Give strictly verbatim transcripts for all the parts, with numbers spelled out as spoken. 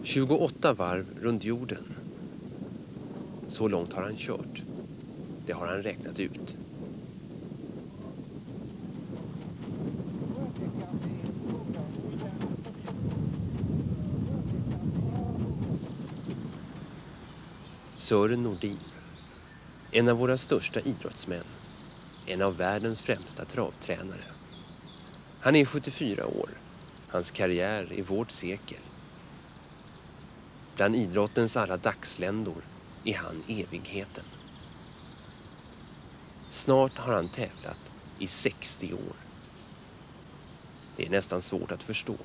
tjugoåtta varv runt jorden. Så långt har han kört. Det har han räknat ut. Sören Nordin. En av våra största idrottsmän. En av världens främsta travtränare. Han är sjuttiofyra år. Hans karriär är vårt sekel. Bland idrottens alla dagsländor är han evigheten. Snart har han tävlat i sextio år. Det är nästan svårt att förstå.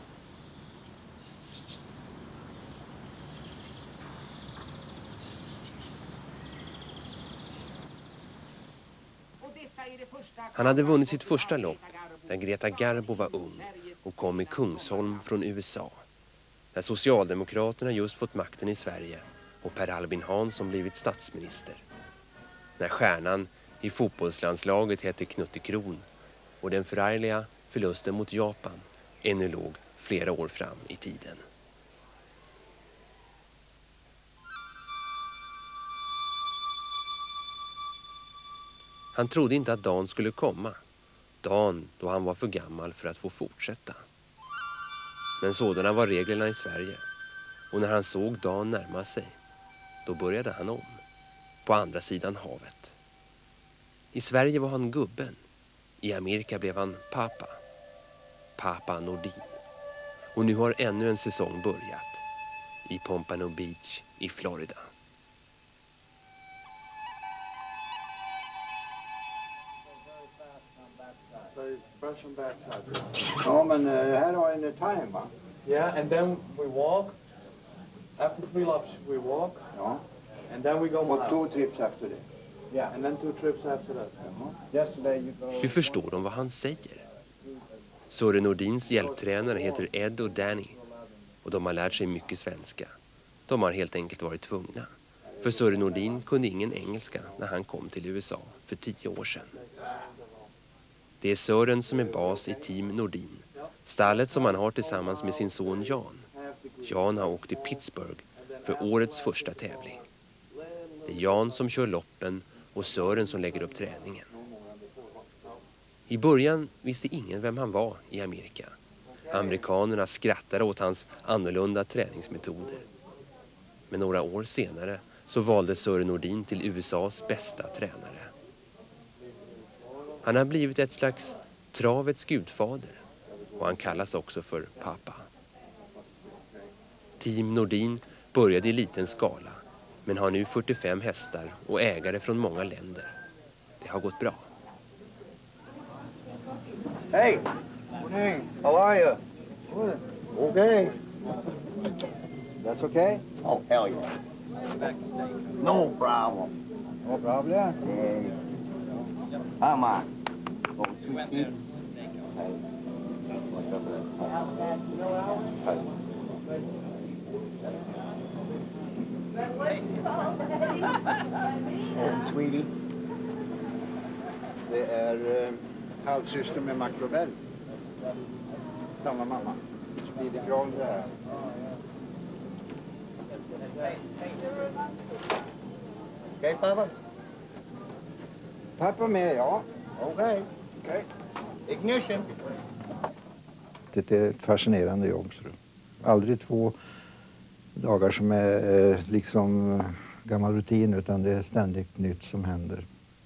Han hade vunnit sitt första lopp när Greta Garbo var ung och kom i Kungsholm från U S A. När Socialdemokraterna just fått makten i Sverige och Per Albin Hansson blivit statsminister. När stjärnan i fotbollslandslaget hette Knutte Kron och den förargliga förlusten mot Japan ännu låg flera år fram i tiden. Han trodde inte att dagen skulle komma. Dagen då han var för gammal för att få fortsätta. Men sådana var reglerna i Sverige. Och när han såg dagen närma sig, då började han om. På andra sidan havet. I Sverige var han gubben. I Amerika blev han pappa. Pappa Nordin. Och nu har ännu en säsong börjat. I Pompano Beach i Florida. Ja, men här har en time, va? Yeah, and then we walk. After three laps we walk. Ja. And then we go Och mile. två trips efter det. Yeah, and then two trips after that. Yesterday you go... Hur förstår de vad han säger? Sören Nordins hjälptränare heter Ed och Danny. Och de har lärt sig mycket svenska. De har helt enkelt varit tvungna. För Sören Nordin kunde ingen engelska när han kom till U S A för tio år sedan. Det är Sören som är bas i Team Nordin. Stallet som han har tillsammans med sin son Jan. Jan har åkt till Pittsburgh för årets första tävling. Det är Jan som kör loppen och Sören som lägger upp träningen. I början visste ingen vem han var i Amerika. Amerikanerna skrattade åt hans annorlunda träningsmetoder. Men några år senare så valde Sören Nordin till U S A:s bästa tränare. Han har blivit ett slags travets gudfader och han kallas också för pappa. Team Nordin började i liten skala men har nu fyrtiofem hästar och ägare från många länder. Det har gått bra. Hey! Morning! How are you? Good. Okay. That's okay? Oh, hell yeah. No problem. No problem? Yeah. Come on. Go two feet. Hey. Hey. Oh, sweetie. Det är eh, halvsyster med Maclovell. Samma mamma. Speedy Groll där. Okej, pappa? Pappa med, ja. Okej. Okej. Ignition. Det är ett fascinerande jobb. Så. Aldrig två dagar som är eh, liksom gammal rutin, utan det är ständigt nytt som händer.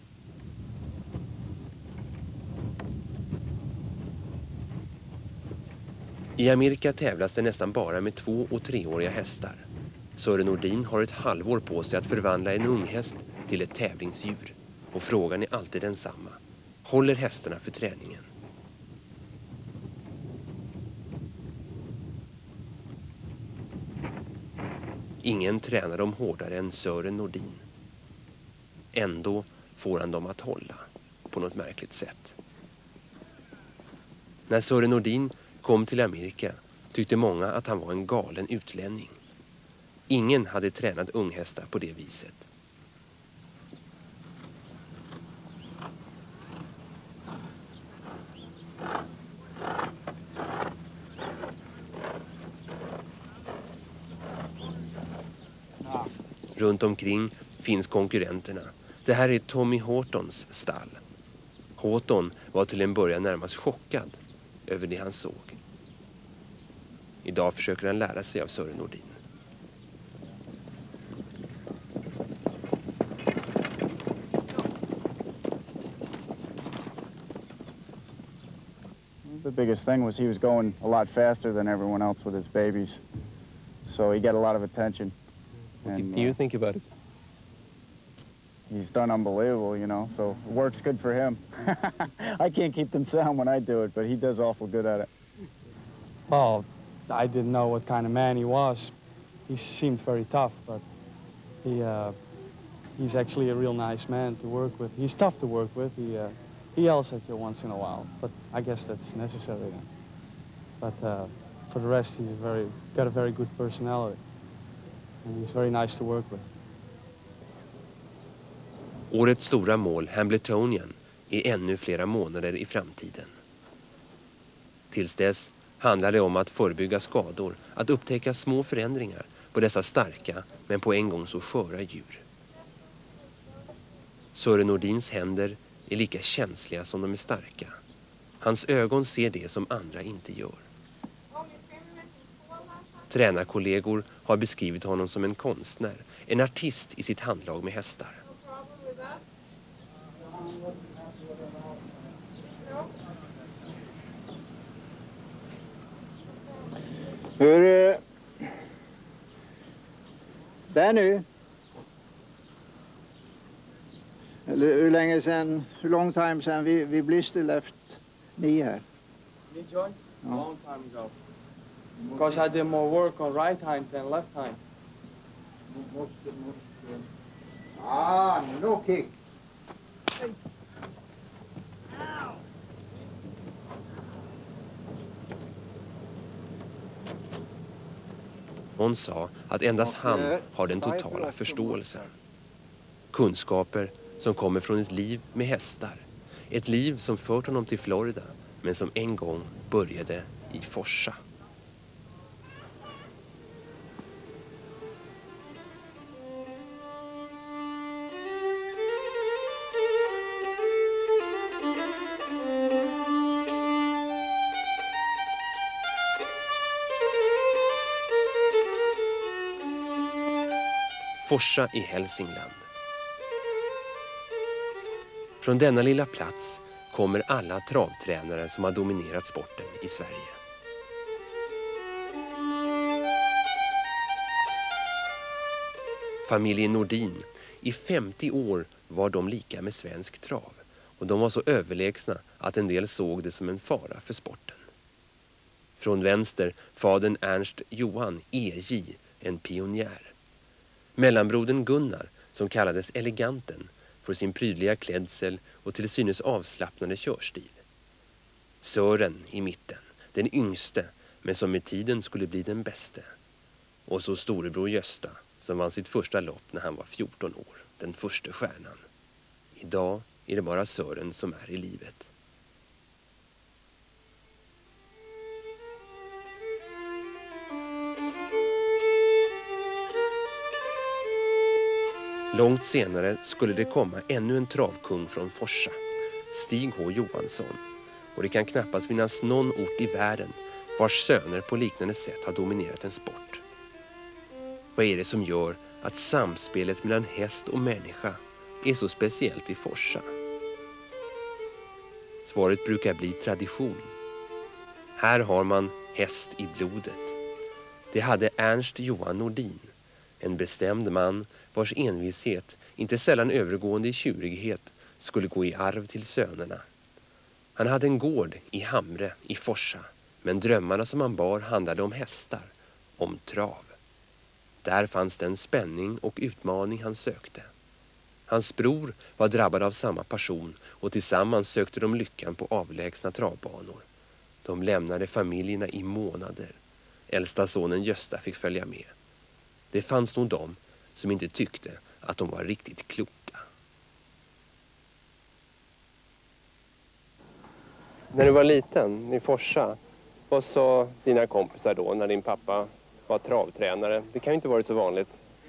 I Amerika tävlas det nästan bara med två- och treåriga hästar. Sören Nordin har ett halvår på sig att förvandla en ung häst till ett tävlingsdjur. Och frågan är alltid densamma. Håller hästarna för träningen? Ingen tränar dem hårdare än Sören Nordin. Ändå får han dem att hålla på något märkligt sätt. När Sören Nordin kom till Amerika tyckte många att han var en galen utlänning. Ingen hade tränat unghästar på det viset. Runt omkring finns konkurrenterna. Det här är Tommy Hortons stall. Horton var till en början närmast chockad över det han såg. Idag försöker han lära sig av Sören Nordin. The biggest thing was he was going a lot faster than everyone else with his babies, so he got a lot of attention. What And, do you uh, think about it? He's done unbelievable, you know, so it works good for him. I can't keep them sound when I do it, but he does awful good at it. Well, I didn't know what kind of man he was. He seemed very tough, but he uh, he's actually a real nice man to work with. He's tough to work with. He uh, he yells at you once in a while, but I guess that's necessary then. But uh, for the rest, he's very got a very good personality, and he's very nice to work with. Årets stora mål, Hambletonian, är ännu flera månader i framtiden. Tills dess handlar det om att förebygga skador, att upptäcka små förändringar på dessa starka men på en gång så sköra djur. Sören Nordins händer är lika känsliga som de är starka. Hans ögon ser det som andra inte gör. Tränarkollegor har beskrivit honom som en konstnär, en artist i sitt handlag med hästar. Hur... eh, Benny? Eller hur länge sedan, hur lång time sedan vi, vi Blister left ni här? Me joined Oh. a long time ago, because I did more work on right hind than left hind. Ah, no kick. Hon sa att endast han har den totala förståelsen. Kunskaper som kommer från ett liv med hästar. Ett liv som fört honom till Florida, men som en gång började i Forsa. Forsa i Hälsingland. Från denna lilla plats kommer alla travtränare som har dominerat sporten i Sverige. Familjen Nordin, i femtio år var de lika med svensk trav, och de var så överlägsna att en del såg det som en fara för sporten. Från vänster fadern Ernst Johan E J, en pionjär. Mellanbrodern Gunnar, som kallades Eleganten för sin prydliga klädsel och till synes avslappnade körstil. Sören i mitten, den yngste, men som med tiden skulle bli den bäste. Och så storebror Gösta, som vann sitt första lopp när han var fjorton år, den första stjärnan. Idag är det bara Sören som är i livet. Långt senare skulle det komma ännu en travkung från Forsa, Stig H. Johansson. Och det kan knappast finnas någon ort i världen vars söner på liknande sätt har dominerat en sport. Vad är det som gör att samspelet mellan häst och människa är så speciellt i Forsa? Svaret brukar bli tradition. Här har man häst i blodet. Det hade Ernst Johan Nordin, en bestämd man vars envishet, inte sällan övergående i tjurighet, skulle gå i arv till sönerna. Han hade en gård i Hamre i Forsa, men drömmarna som han bar handlade om hästar, om trav. Där fanns den spänning och utmaning han sökte. Hans bror var drabbad av samma passion och tillsammans sökte de lyckan på avlägsna travbanor. De lämnade familjerna i månader. Äldsta sonen Gösta fick följa med. Det fanns nog de som inte tyckte att de var riktigt kloka. När du var liten i Forsa, vad sa dina kompisar då när din pappa var travtränare? Det kan ju inte vara så vanligt.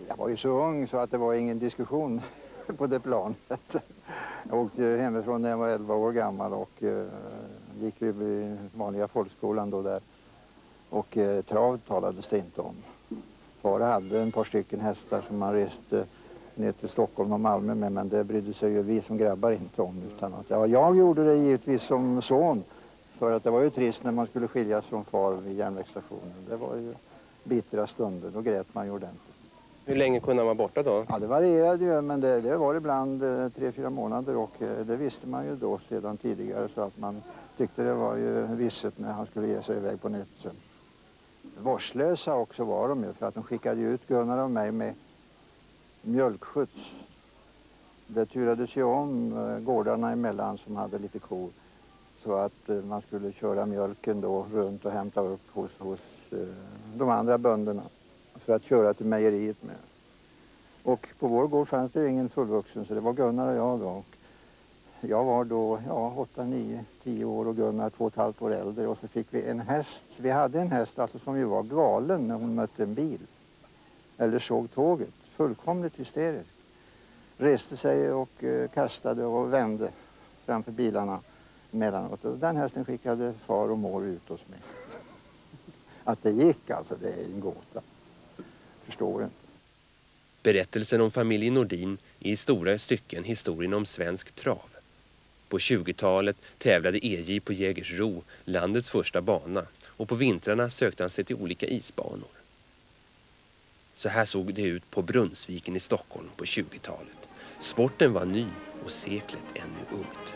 Jag var ju så ung så att det var ingen diskussion på det planet. Jag åkte hemifrån när jag var elva år gammal och eh, gick vi i vanliga folkskolan då där. Och eh, trav talades det inte om. Far hade en par stycken hästar som man reste ner till Stockholm och Malmö med, men det brydde sig ju vi som grabbar inte om. Utan att, ja, jag gjorde det givetvis som son, för att det var ju trist när man skulle skiljas från far vid järnvägsstationen. Det var ju bittra stunder, då grät man ju ordentligt. Hur länge kunde han vara borta då? Ja, det varierade ju, men det, det var ibland eh, tre, fyra månader och eh, det visste man ju då sedan tidigare, så att man tyckte det var ju visset när han skulle ge sig iväg på nytt sen. Vårdslösa också var de ju, för att de skickade ut Gunnar och mig med mjölkskjuts. Det turades ju om eh, gårdarna emellan som hade lite kor, så att eh, man skulle köra mjölken då runt och hämta upp hos, hos eh, de andra bönderna för att köra till mejeriet med. Och på vår gård fanns det ju ingen fullvuxen, så det var Gunnar och jag då. Och jag var då ja, åtta, nio, tio år och Gunnar två och ett halvt år äldre, och så fick vi en häst. Vi hade en häst alltså som ju var galen när hon mötte en bil eller såg tåget. Fullkomligt hysterisk. Reste sig och eh, kastade och vände framför bilarna emellanåt. Och den hästen skickade far och mor ut hos mig. Att det gick alltså, det är en gåta. Förstår inte. Berättelsen om familjen Nordin är i stora stycken historien om svensk trav. På tjugotalet tävlade E J på Jägersro, landets första bana, och på vintrarna sökte han sig till olika isbanor. Så här såg det ut på Brunnsviken i Stockholm på tjugotalet. Sporten var ny och seklet ännu ungt.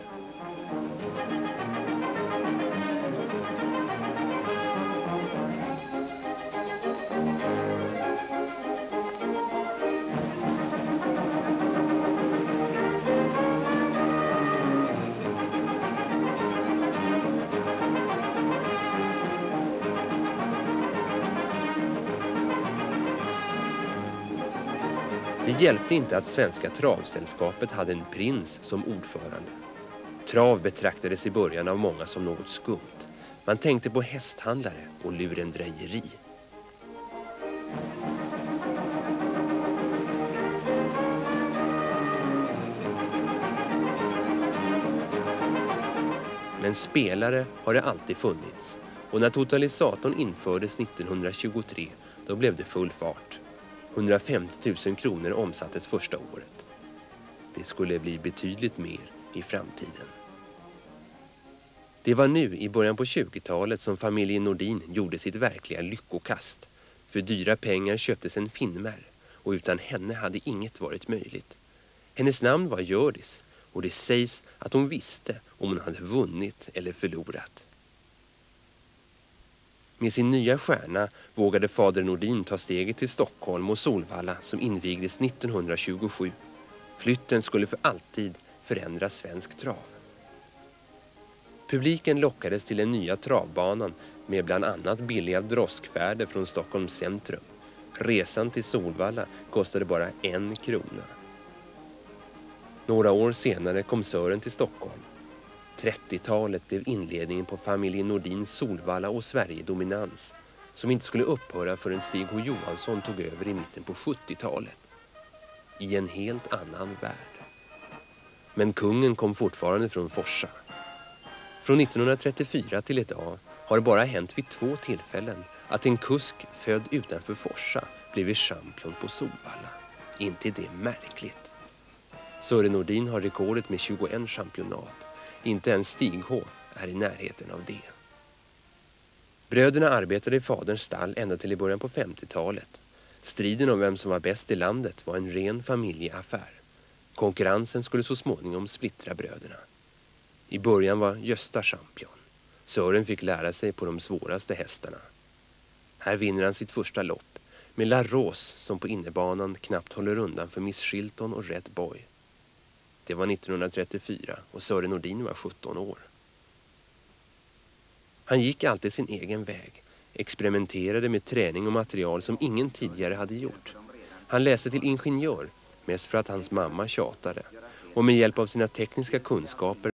Det hjälpte inte att Svenska travsällskapet hade en prins som ordförande. Trav betraktades i början av många som något skumt. Man tänkte på hästhandlare och lurendrejeri. Men spelare har det alltid funnits, och när totalisatorn infördes nittonhundratjugotre då blev det full fart. hundrafemtio tusen kronor omsattes första året. Det skulle bli betydligt mer i framtiden. Det var nu i början på tjugotalet som familjen Nordin gjorde sitt verkliga lyckokast. För dyra pengar köptes en finnmär, och utan henne hade inget varit möjligt. Hennes namn var Hjördis, och det sägs att hon visste om hon hade vunnit eller förlorat. Med sin nya stjärna vågade fader Nordin ta steget till Stockholm och Solvalla som invigdes nittonhundratjugosju. Flytten skulle för alltid förändra svensk trav. Publiken lockades till den nya travbanan med bland annat billiga droskfärder från Stockholms centrum. Resan till Solvalla kostade bara en krona. Några år senare kom Sören till Stockholm. trettiotalet blev inledningen på familjen Nordins Solvalla och Sverige-dominans, som inte skulle upphöra förrän Stig H. Johansson tog över i mitten på sjuttiotalet. I en helt annan värld. Men kungen kom fortfarande från Forsa. Från nittonhundratrettiofyra till idag har det bara hänt vid två tillfällen att en kusk född utanför Forsa blivit champion på Solvalla. Inte det märkligt. Sören Nordin har rekordet med tjugoett championat. Inte ens Stig H är i närheten av det. Bröderna arbetade i faderns stall ända till i början på femtiotalet. Striden om vem som var bäst i landet var en ren familjeaffär. Konkurrensen skulle så småningom splittra bröderna. I början var Gösta champion. Sören fick lära sig på de svåraste hästarna. Här vinner han sitt första lopp med La Rose som på innebanan knappt håller undan för Miss Shilton och Red Boy. Det var nittonhundratrettiofyra och Sören Nordin var sjutton år. Han gick alltid sin egen väg, experimenterade med träning och material som ingen tidigare hade gjort. Han läste till ingenjör, mest för att hans mamma tjatade, och med hjälp av sina tekniska kunskaper